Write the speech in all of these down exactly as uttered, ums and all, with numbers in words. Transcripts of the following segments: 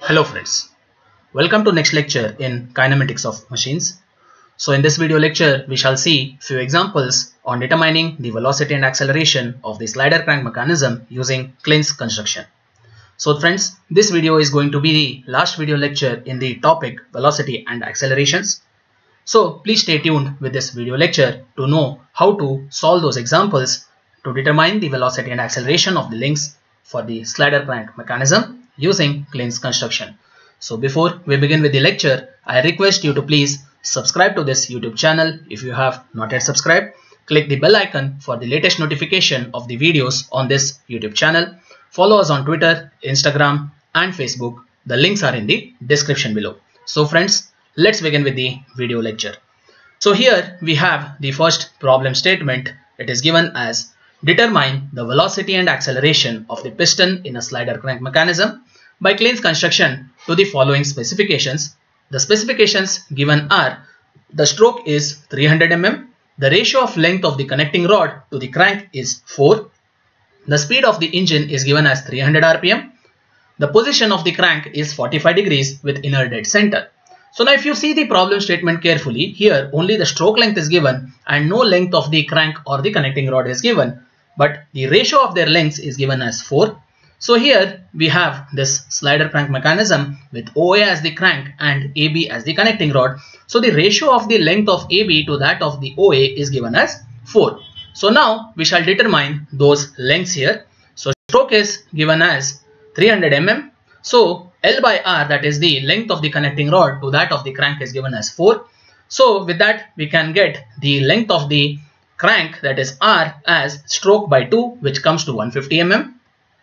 Hello friends, welcome to next lecture in kinematics of machines. So in this video lecture we shall see few examples on determining the velocity and acceleration of the slider crank mechanism using Klein's construction. So friends, this video is going to be the last video lecture in the topic velocity and accelerations. So please stay tuned with this video lecture to know how to solve those examples to determine the velocity and acceleration of the links for the slider crank mechanism using Klein's construction. So before we begin with the lecture, I request you to please subscribe to this YouTube channel if you have not yet subscribed. Click the bell icon for the latest notification of the videos on this YouTube channel. Follow us on Twitter, Instagram and Facebook. The links are in the description below. So friends, let's begin with the video lecture. So here we have the first problem statement. It is given as determine the velocity and acceleration of the piston in a slider crank mechanism by Klein's construction to the following specifications. The specifications given are: the stroke is three hundred millimeters, the ratio of length of the connecting rod to the crank is four, the speed of the engine is given as three hundred R P M, the position of the crank is forty-five degrees with inner dead center. So now if you see the problem statement carefully, here only the stroke length is given and no length of the crank or the connecting rod is given, but the ratio of their lengths is given as four. So here we have this slider crank mechanism with O A as the crank and A B as the connecting rod. So the ratio of the length of A B to that of the O A is given as four. So now we shall determine those lengths here. So stroke is given as three hundred millimeters. So L by R, that is the length of the connecting rod to that of the crank, is given as four. So with that we can get the length of the crank, that is R, as stroke by two, which comes to one hundred fifty millimeters.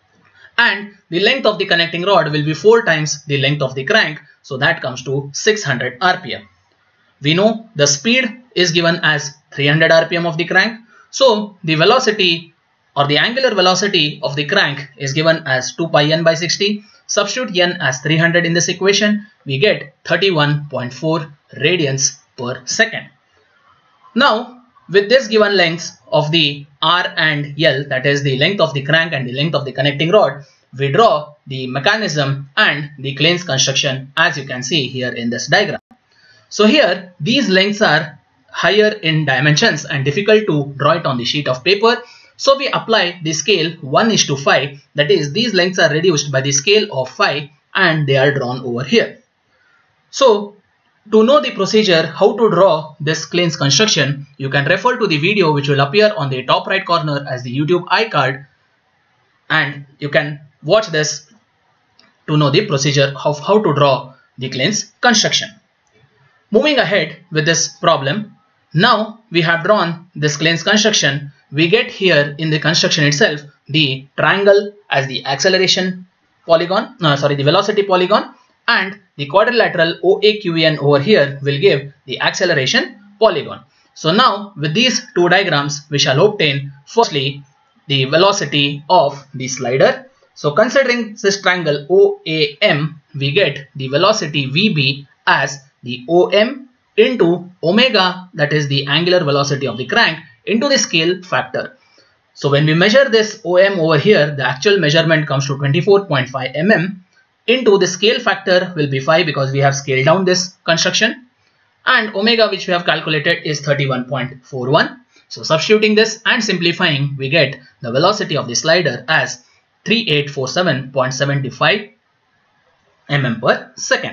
And the length of the connecting rod will be four times the length of the crank, so that comes to six hundred R P M. We know the speed is given as three hundred R P M of the crank, so the velocity or the angular velocity of the crank is given as two pi n by sixty. Substitute n as three hundred in this equation, we get thirty-one point four radians per second. Now with this given lengths of the R and L, that is the length of the crank and the length of the connecting rod, we draw the mechanism and the Klein's construction as you can see here in this diagram. So here these lengths are higher in dimensions and difficult to draw it on the sheet of paper. So we apply the scale one is to five, that is these lengths are reduced by the scale of five and they are drawn over here. So to know the procedure how to draw this Klein's construction, you can refer to the video which will appear on the top right corner as the YouTube iCard, and you can watch this to know the procedure of how to draw the Klein's construction. Moving ahead with this problem, now we have drawn this Klein's construction. We get here in the construction itself the triangle as the acceleration polygon, no, sorry, the velocity polygon, and the quadrilateral O A Q E N over here will give the acceleration polygon. So now with these two diagrams we shall obtain firstly the velocity of the slider. So considering this triangle O A M, we get the velocity V B as the O M into omega, that is the angular velocity of the crank, into the scale factor. So when we measure this O M over here, the actual measurement comes to twenty-four point five millimeters. Into the scale factor will be five because we have scaled down this construction, and omega which we have calculated is thirty-one point four one. So substituting this and simplifying, we get the velocity of the slider as thirty-eight forty-seven point seven five millimeters per second.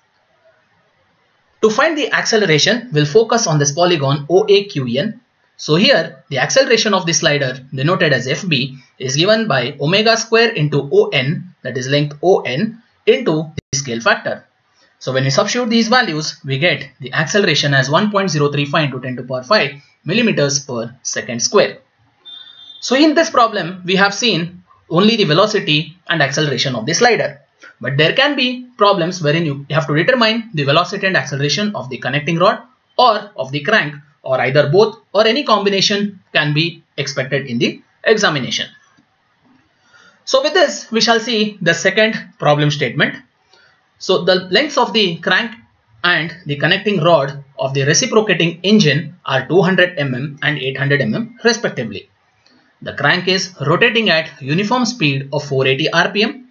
To find the acceleration, we'll focus on this polygon O A Q E N. So here the acceleration of the slider, denoted as F B, is given by omega square into O N, that is length O N, into the scale factor. So when we substitute these values, we get the acceleration as one point zero three five into ten to the power five millimeters per second square. So in this problem, we have seen only the velocity and acceleration of the slider. But there can be problems wherein you have to determine the velocity and acceleration of the connecting rod or of the crank, or either both, or any combination can be expected in the examination. So with this we shall see the second problem statement. So the lengths of the crank and the connecting rod of the reciprocating engine are two hundred millimeters and eight hundred millimeters respectively. The crank is rotating at uniform speed of four hundred eighty R P M.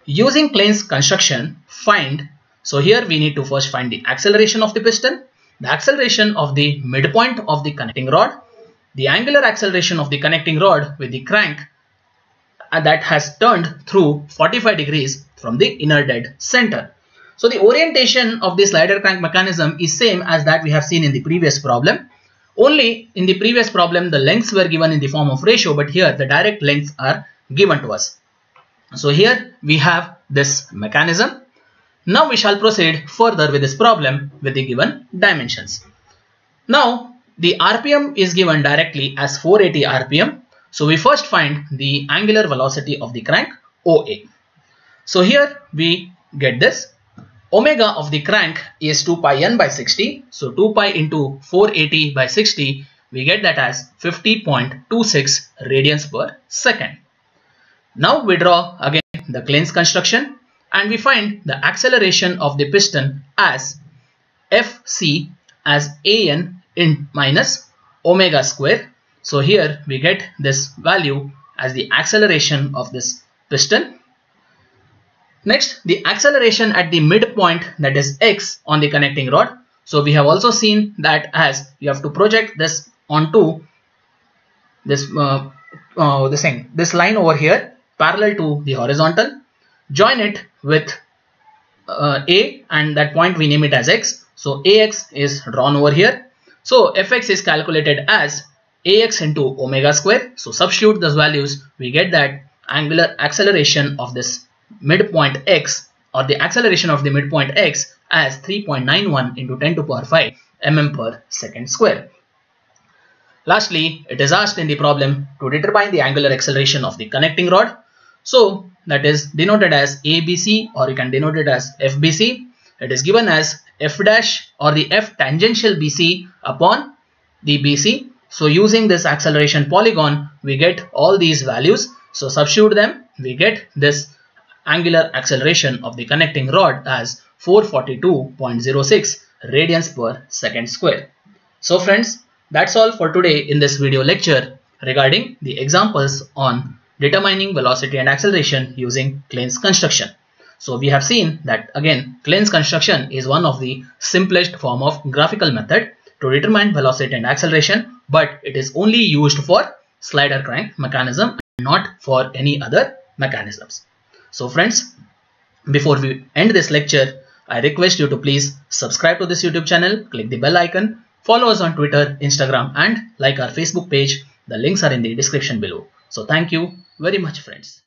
using Klein's construction, find, so here we need to first find the acceleration of the piston, the acceleration of the midpoint of the connecting rod, the angular acceleration of the connecting rod with the crank that has turned through forty-five degrees from the inner dead center. So the orientation of the slider crank mechanism is same as that we have seen in the previous problem. Only in the previous problem the lengths were given in the form of ratio, but here the direct lengths are given to us. So here we have this mechanism. Now we shall proceed further with this problem with the given dimensions. Now the R P M is given directly as four eighty R P M. So we first find the angular velocity of the crank O A. So here we get this. Omega of the crank is two pi n by sixty. So two pi into four eighty by sixty, we get that as fifty point two six radians per second. Now we draw again the Klein's construction and we find the acceleration of the piston as F C as A n in minus omega square. So here we get this value as the acceleration of this piston. Next, the acceleration at the midpoint, that is x, on the connecting rod. So we have also seen that as you have to project this onto this uh, uh, this thing, this line over here, parallel to the horizontal. Join it with uh, A, and that point we name it as x. So Ax is drawn over here. So Fx is calculated as Ax into omega square. So substitute those values, we get that angular acceleration of this midpoint x, or the acceleration of the midpoint x, as three point nine one into ten to the power five mm per second square. Lastly, it is asked in the problem to determine the angular acceleration of the connecting rod. So that is denoted as A B C, or you can denote it as F B C. It is given as F dash, or the F tangential B C upon the B C. So using this acceleration polygon, we get all these values. So substitute them, we get this angular acceleration of the connecting rod as four forty-two point zero six radians per second square. So friends, that's all for today in this video lecture regarding the examples on determining velocity and acceleration using Klein's construction. So we have seen that again Klein's construction is one of the simplest form of graphical method to determine velocity and acceleration, but it is only used for slider crank mechanism and not for any other mechanisms. So friends, before we end this lecture, I request you to please subscribe to this YouTube channel, click the bell icon, follow us on Twitter, Instagram, and like our Facebook page. The links are in the description below. So thank you very much, friends.